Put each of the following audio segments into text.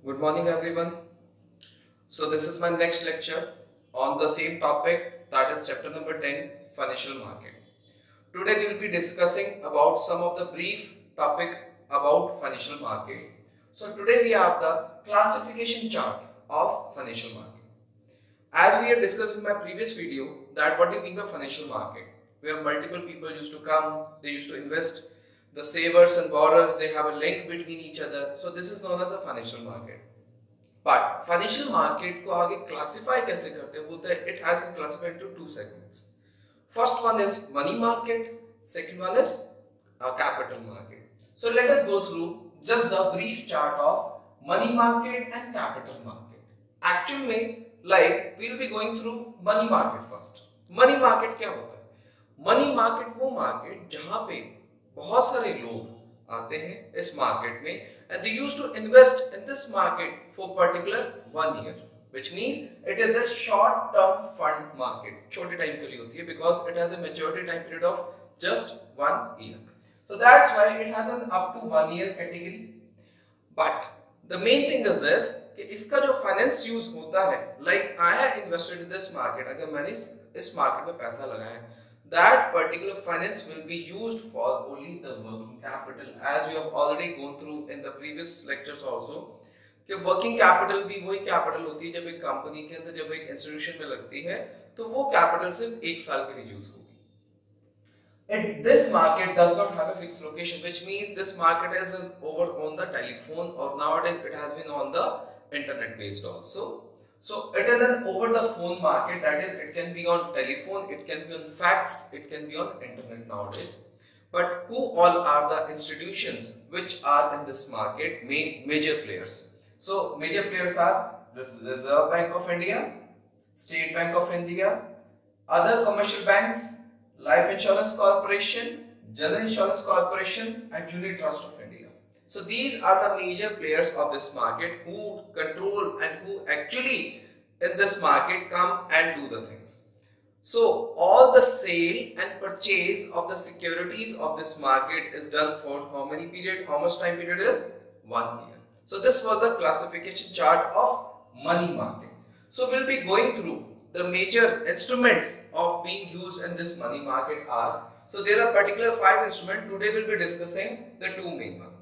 Good morning, everyone. So, this is my next lecture on the same topic, that is chapter number 10, financial market. Today, we will be discussing about some of the brief topic about financial market. So, today we have the classification chart of financial market. As we had discussed in my previous video, that what do you mean by financial market? Where multiple people used to come, they used to invest. The savers and borrowers, they have a link between each other. So, this is known as a financial market. But financial market को आगे classify कैसे करते हैं बोलते हैं it has been classified into two segments. First one is money market, second one is capital market. So let us go through just the brief chart of money market and capital market. Actual में like we will be going through money market first. Money market क्या होता है? Money market वो market जहां पे बहुत सारे लोग आते हैं इस मार्केट में and they used to invest in this market for particular 1 year, which means it is a short term fund market. छोटे टाइम के लिए होती है because it has a maturity time period of just 1 year. So that's why it has an up to 1 year category. But the main thing is this कि इसका जो finance use होता है, like I have invested in this market, अगर मैंने इस market में पैसा लगाया है, that particular finance will be used for only the working capital, as we have already gone through in the previous lectures also कि working capital भी वही capital होती है जब एक कंपनी के अंदर, जब एक इंस्टीट्यूशन में लगती है तो वो capital सिर्फ एक साल के लिए यूज होगी. And this market does not have a fixed location, which means this market is over on the telephone, or nowadays it has been on the internet based also. So it is an over the phone market, that is it can be on telephone, it can be on fax, it can be on internet nowadays. But who all are the institutions which are in this market, major players? So major players are this Reserve Bank of India, State Bank of India, other commercial banks, Life Insurance Corporation, General Insurance Corporation and Unit Trust of India. So these are the major players of this market who control and who actually in this market come and do the things. So all the sale and purchase of the securities of this market is done for how many period? How much time period is? 1 year. So this was the classification chart of money market. So we'll be going through the major instruments of being used in this money market are. So there are particular 5 instruments. Today we'll be discussing the 2 main ones.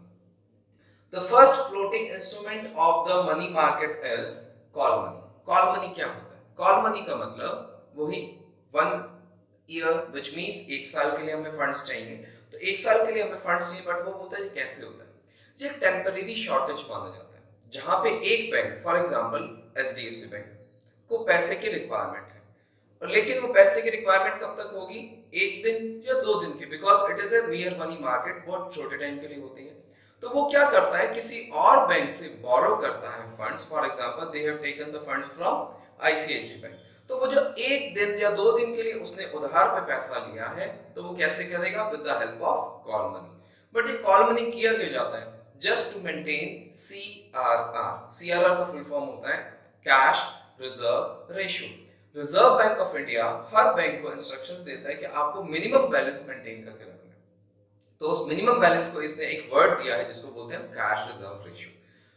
The first floating instrument of the money market is call money. Call money क्या होता है? Call money का मतलब वही 1 year, which means एक साल के लिए हमें फंड्स चाहिए. तो एक साल के लिए हमें फंड्स चाहिए, बट वो बोलता है कैसे होता है? ये एक टेम्परेरी शॉर्टेज माना जाता है, जहां पे एक bank, for example HDFC bank को पैसे की रिक्वायरमेंट है, और लेकिन वो पैसे की रिक्वायरमेंट कब तक होगी? एक दिन या 2 दिन की, because it is a mere money market, बहुत छोटे टाइम के लिए होती है. तो वो क्या करता है, किसी और बैंक से बोरो करता है funds. For example they have taken the funds from ICICI bank. तो वो जो एक दिन या 2 दिन के लिए उसने उधार पे पैसा लिया है, तो वो कैसे करेगा? With the help of call money. But ये कॉल मनी किया क्यों जाता है? Just to maintain CRR. CRR का फुल फॉर्म होता है cash reserve ratio. Reserve bank of India हर बैंक को इंस्ट्रक्शंस देता है कि आपको मिनिमम बैलेंस मेंटेन करके रखना है. तो उस मिनिमम बैलेंस को इसने एक वर्ड दिया है जिसको बोलते हैं कैश रिजर्व रेशियो.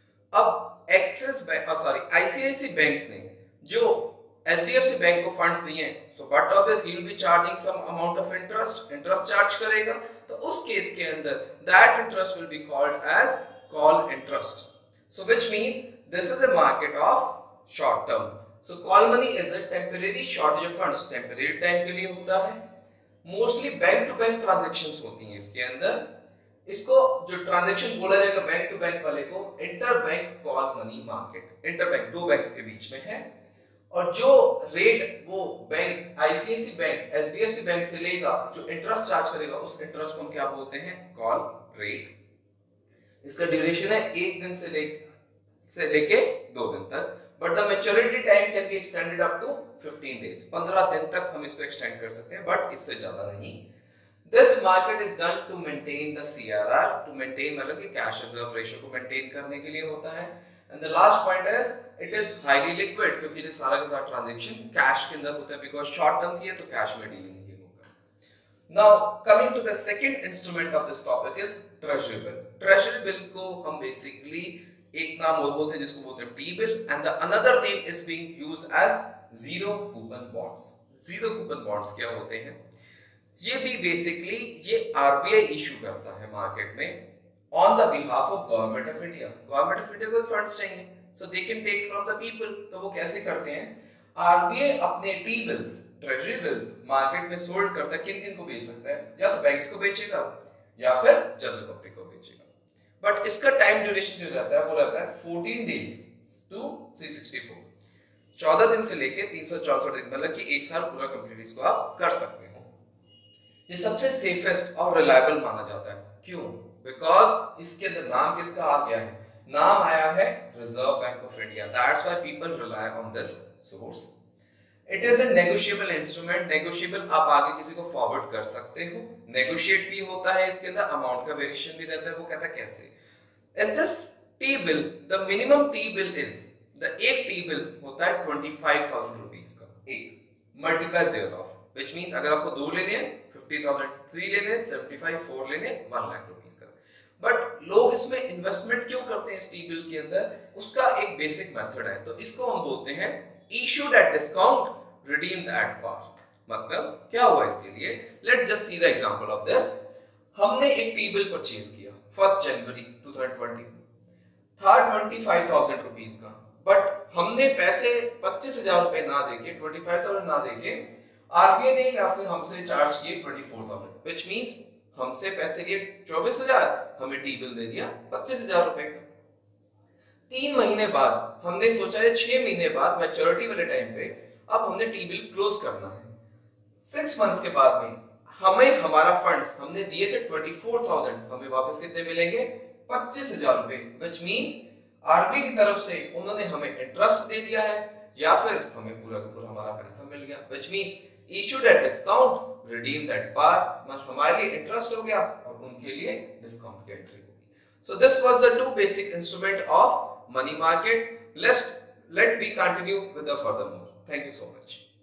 अब एक्सिस बैंक, ICICI बैंक ने जो HDFC बैंक को फंड्स दिए, so but obviously he will be charging some amount of interest charge करेगा. तो उस केस के अंदर that interest will be called as call interest. So which means this is a market of short term. So call money is a temporary shortage of funds, temporary time के लिए होता है. Mostly bank to bank transactions होती हैं इसके अंदर. इसको जो ट्रांजैक्शन बोला जाएगा बैंक टू बैंक वाले को inter bank call money market. Inter bank, 2 banks के बीच में है, और जो रेट वो bank ICICI bank HDFC bank से लेगा, जो इंटरेस्ट चार्ज करेगा, उस इंटरेस्ट को हम क्या बोलते हैं? Call rate. इसका ड्यूरेशन है 1 दिन से लेके 2 दिन तक, but the maturity time can be extended up to 15 days. 15 दिन तक हम इसको एक्सटेंड कर सकते हैं, बट इससे ज्यादा नहीं. This market is done to maintain the CRR, to maintain मतलब कि कैश रिजर्व रेशियो को मेंटेन करने के लिए होता है. And the last point is it is highly liquid, क्योंकि ये सारा का सारा ट्रांजैक्शन कैश के अंदर होता है, बिकॉज शॉर्ट टर्म की है तो कैश में डीलिंग ही होगा. Now coming to the second instrument of this topic is treasury bill. Treasury bill को हम basically एक नाम और बोलते हैं जिसको बोलते हैं T bill, and the another name is being used as zero coupon bonds. Zero coupon bonds क्या होते हैं? ये भी बेसिकली ये आरबीआई इशू करता है मार्केट में on the behalf of government of India. Government of India को फंड्स चाहिए, so they can take from the people. तो वो कैसे करते हैं? आरबीआई अपने T bills, treasury bills market में सोल्ड करता है। किन किन को बेच सकता है? या तो बैंक्स को बेचेगा या फिर जनरल पब्लिक को बेचेगा। बट इसका टाइम ड्यूरेशन जो रहता है वो रहता है 14 डेज टू 364, 14 दिन से लेके 364 दिन, मतलब कि एक साल पूरा कंप्लीट इसको आप कर सकते हो। ये सबसे सेफेस्ट और रिलायबल माना जाता है। क्यों? बिकॉज इसके अंदर नाम किसका आ गया है? नाम आया है reserve bank of India. That's why people rely on this source. It is a negotiable instrument. Negotiable, आप आगे किसी को फॉरवर्ड कर सकते हो, नेगोशिएट भी होता है, इसके अंदर अमाउंट का वेरिएशन भी रहता है। वो कहता है कैसे? In this T bill the minimum T bill is एक टी बिल होता है 25,000 रुपीज का, एक multiplies there of, which means अगर आपको 2 लेने हैं 50,000, 3 लेने हैं 75, 4 लेने 1 लाख रुपीस का। बट लोग इसमें इन्वेस्टमेंट क्यों करते हैं इस टी बिल के अंदर? उसका एक बेसिक मेथड है, तो इसको हम बोलते हैं issued at discount, redeemed at par। मतलब क्या हुआ इसके लिए? Let's just see the example of this। हमने एक टी बिल परचेज किया 1 जनवरी 2020, था 25,000 रुपीस का, बट हमने पैसे 25,000 रुपए ना देके, 25,000 ना देके आरबीआई ने या फिर हमसे चार्ज किए 24,000, which means हमसे पैसे लिए 24,000, हमें टी बिल दे दिया 25,000 रुपए का। 3 महीने बाद हमने सोचा है 6 महीने बाद मैच्योरिटी वाले टाइम पे अब हमने टी बिल क्लोज करना है। 6 मंथ्स के बाद में हमें हमारा फंड्स हमने दिए थे 24,000, हमें वापस कितने मिलेंगे? 25,000 रुपए, व्हिच मींस आरबीआई की तरफ से उन्होंने हमें इंटरेस्ट दे दिया है या फिर हमें पूरा का पूरा हमारा पैसा मिल गया, which means issued at discount, redeemed at par. मतलब हमारे लिए इंटरेस्ट हो गया और उनके लिए डिस्काउंट की एंट्री होगी। So this was the 2 basic instrument of money market. Let me continue with the furthermore. Thank you so much.